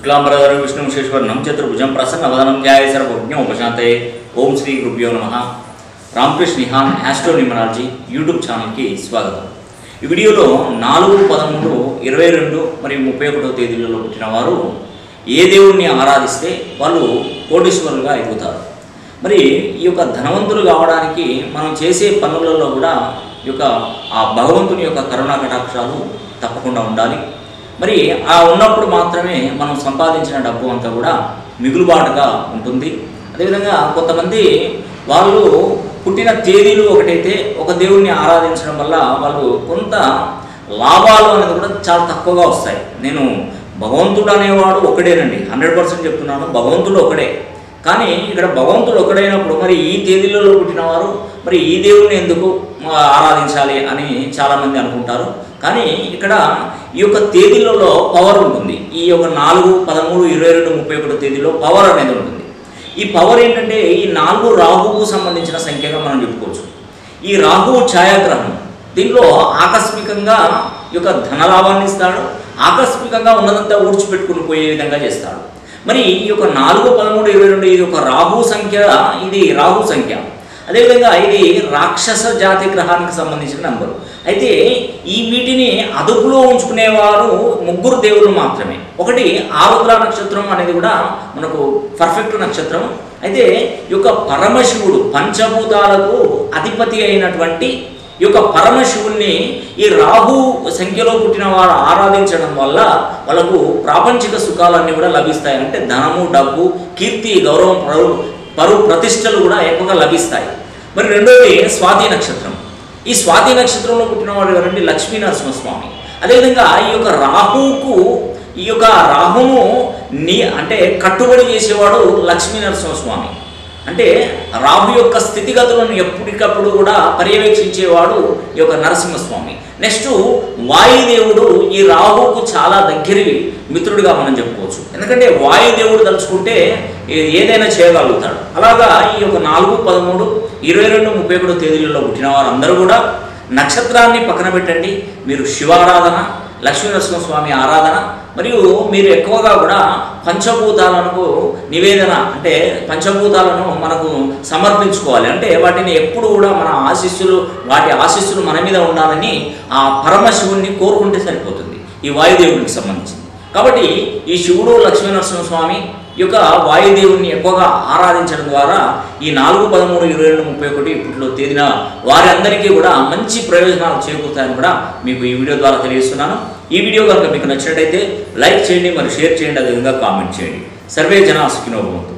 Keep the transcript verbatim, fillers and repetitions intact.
शुक्लांबरधरं विष्णुं शशिवर्णं चतुर्भुजं प्रसन्नवदनं ध्यायेत् सर्वविघ्नोपशान्तये। ओम श्री गुरुभ्यो नमः। Ramakrishna Nihan astro numerology YouTube channel కి స్వాగతం। ఈ వీడియోలో నాలుగు పదమూడు ఇరవై రెండు మరియు ముప్పై ఒకటో తేదీలలో పుట్టిన వారు ఏ దేవుణ్ణి ఆరాధిస్తే వాళ్ళు కోటీశ్వరులుగా ఎదుగుతారు। మరి ఈ యొక్క ధనవంతులు కావడానికి మనం చేసే పనులలో కూడా ఈ యొక్క ఆ భగవంతుని యొక్క కరుణా కటాక్షాలు తప్పకుండా ఉండాలి। మరి ఆ ఉన్నప్పుడు మాత్రమే మనం సంపాదించిన డబ్బు అంతా కూడా మిగులుబాటుగా ఉంటుంది। అదేవిధంగా కొంతమంది వాళ్ళు పుట్టిన తేదీలు ఒకటైతే ఒక దేవుణ్ణి ఆరాధించడం వల్ల వాళ్ళు కొంత లాభాలు అనేది కూడా చాలా తక్కువగా వస్తాయి। నేను భగవంతుడు అనేవాడు ఒకడేనండి, హండ్రెడ్ పర్సెంట్ చెప్తున్నాను, భగవంతుడు ఒకడే। కానీ ఇక్కడ భగవంతుడు ఒకడైనప్పుడు మరి ఈ తేదీలలో పుట్టిన వారు మరి ఈ దేవుణ్ణి ఎందుకు ఆరాధించాలి అని చాలామంది అనుకుంటారు। కానీ ఇక్కడ ఈ యొక్క తేదీలలో పవర్ ఉంటుంది। ఈ యొక్క నాలుగు పదమూడు ఇరవై రెండు ముప్పై ఒకటో తేదీలో పవర్ అనేది ఉంటుంది। ఈ పవర్ ఏంటంటే ఈ నాలుగు రాహువుకు సంబంధించిన సంఖ్యగా మనం చెప్పుకోవచ్చు। ఈ రాహువు ఛాయాగ్రహం, దీంట్లో ఆకస్మికంగా ఈ యొక్క ధనలాభాన్ని ఇస్తాడు, ఆకస్మికంగా ఉన్నదంతా ఊడ్చిపెట్టుకుని పోయే విధంగా చేస్తాడు। మరి ఈ యొక్క నాలుగు పదమూడు ఇరవై రెండు ఇది ఒక రాహు సంఖ్య, ఇది రాహు సంఖ్య। అదేవిధంగా ఇది రాక్షస జాతి గ్రహానికి సంబంధించిన నంబరు। అయితే ఈ వీటిని అదుపులో ఉంచుకునేవారు ముగ్గురు దేవుళ్ళు మాత్రమే। ఒకటి ఆరుద్ర నక్షత్రం అనేది కూడా మనకు పర్ఫెక్ట్ నక్షత్రం। అయితే ఈ యొక్క పరమశివుడు పంచభూతాలకు అధిపతి అయినటువంటి ఈ యొక్క పరమశివుణ్ణి ఈ రాహు సంఖ్యలో పుట్టిన వారు ఆరాధించడం వల్ల వాళ్ళకు ప్రాపంచిక సుఖాలన్నీ కూడా లభిస్తాయి। అంటే ధనము, డబ్బు, కీర్తి, గౌరవం, పరు పరు ప్రతిష్టలు కూడా ఎక్కువగా లభిస్తాయి। మరి రెండోది స్వాతి నక్షత్రం। ఈ స్వాతి నక్షత్రంలో పుట్టిన వాడు ఎవరంటే లక్ష్మీ నరసింహస్వామి। అదేవిధంగా ఈ యొక్క రాహువుకు ఈ యొక్క రాహును నీ అంటే కట్టుబడి చేసేవాడు లక్ష్మీ నరసింహస్వామి। అంటే రాహు యొక్క స్థితిగతులను ఎప్పటికప్పుడు కూడా పర్యవేక్షించేవాడు ఈ యొక్క నరసింహస్వామి। నెక్స్ట్ వాయుదేవుడు ఈ రాహువుకు చాలా దగ్గరి మిత్రుడిగా మనం చెప్పుకోవచ్చు। ఎందుకంటే వాయుదేవుడు తలుచుకుంటే ఏదైనా చేయగలుగుతాడు। అలాగా ఈ యొక్క నాలుగు పదమూడు ఇరవై రెండు ముప్పై ఒకటో తేదీలలో పుట్టిన వారందరూ కూడా నక్షత్రాన్ని పక్కన పెట్టండి, మీరు శివారాధన, లక్ష్మీ నరసింహస్వామి ఆరాధన, మరియు మీరు ఎక్కువగా కూడా పంచభూతాలను నివేదన అంటే పంచభూతాలను మనకు సమర్పించుకోవాలి। అంటే వాటిని ఎప్పుడు కూడా మన ఆశీస్సులు వాటి ఆశీస్సులు మన మీద ఉండాలని ఆ పరమశివుణ్ణి కోరుకుంటే సరిపోతుంది ఈ వాయుదేవుడికి సంబంధించింది। కాబట్టి ఈ శివుడు లక్ష్మీ నరసింహస్వామి ఈ యొక్క వాయుదేవుని ఎక్కువగా ఆరాధించడం ద్వారా ఈ నాలుగు పదమూడు ఇరవై రెండు ముప్పై ఒకటి ఇప్పట్లో తేదీన వారి అందరికీ కూడా మంచి ప్రయోజనాలు చేకూరుతాయని కూడా మీకు ఈ వీడియో ద్వారా తెలియజేస్తున్నాను। ఈ వీడియో కనుక మీకు నచ్చినట్టయితే లైక్ చేయండి, మరి షేర్ చేయండి, అదేవిధంగా కామెంట్ చేయండి। సర్వే జనా సుఖినో భవంతు।